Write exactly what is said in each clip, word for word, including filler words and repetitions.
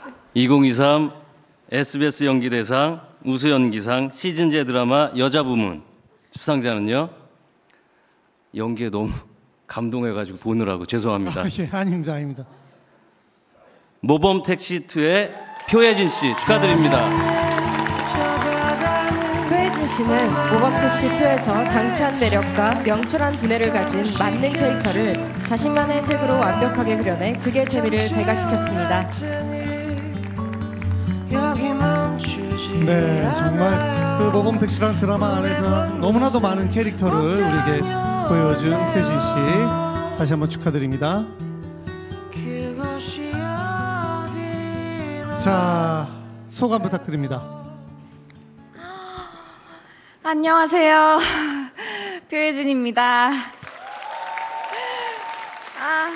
이천이십삼 에스비에스 연기대상 우수연기상 시즌제 드라마 여자 부문 수상자는요. 연기에 너무 감동해가지고 보느라고 죄송합니다. 아, 예, 아닙니다, 아닙니다. 모범택시이의 표혜진 씨 축하드립니다. 표혜진 씨는 모범택시이에서 당찬 매력과 명철한 두뇌를 가진 만능 캐릭터를 자신만의 색으로 완벽하게 그려내 극의 재미를 배가시켰습니다. 네, 정말 그 모범택시라는 드라마 안에서 너무나도 많은 캐릭터를 우리에게 보여준 표혜진 씨 다시 한번 축하드립니다. 자, 소감 부탁드립니다. 안녕하세요. 표혜진입니다. 아,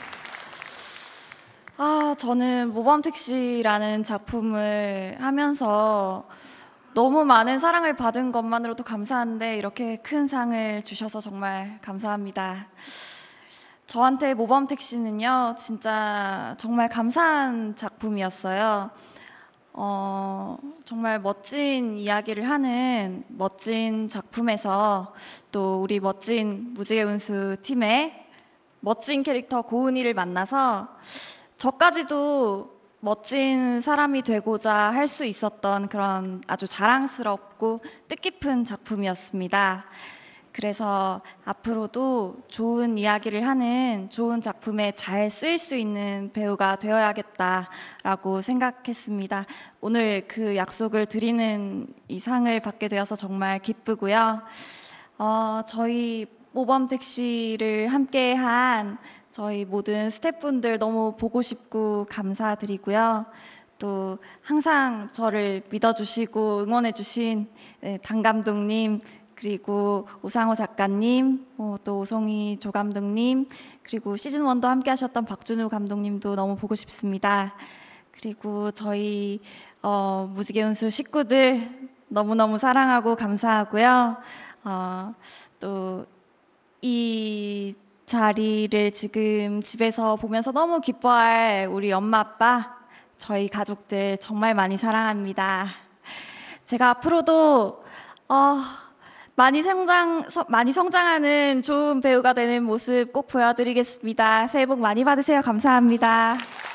아, 저는 모범택시라는 작품을 하면서 너무 많은 사랑을 받은 것만으로도 감사한데 이렇게 큰 상을 주셔서 정말 감사합니다. 저한테 모범택시는요, 진짜 정말 감사한 작품이었어요. 어, 정말 멋진 이야기를 하는 멋진 작품에서 또 우리 멋진 무지개 운수 팀의 멋진 캐릭터 고은이를 만나서 저까지도 멋진 사람이 되고자 할 수 있었던 그런 아주 자랑스럽고 뜻깊은 작품이었습니다. 그래서 앞으로도 좋은 이야기를 하는 좋은 작품에 잘 쓰일 수 있는 배우가 되어야겠다라고 생각했습니다. 오늘 그 약속을 드리는 이 상을 받게 되어서 정말 기쁘고요. 어, 저희 모범택시를 함께한 저희 모든 스태프분들 너무 보고 싶고 감사드리고요. 또 항상 저를 믿어주시고 응원해주신 당 감독님, 그리고 오상호 작가님, 어, 또 오송희 조감독님, 그리고 시즌일도 함께 하셨던 박준우 감독님도 너무 보고 싶습니다. 그리고 저희 어, 무지개 운수 식구들 너무너무 사랑하고 감사하고요. 어, 또 이 자리를 지금 집에서 보면서 너무 기뻐할 우리 엄마 아빠, 저희 가족들 정말 많이 사랑합니다. 제가 앞으로도 어, 많이 성장, 많이 성장하는 좋은 배우가 되는 모습 꼭 보여드리겠습니다. 새해 복 많이 받으세요. 감사합니다.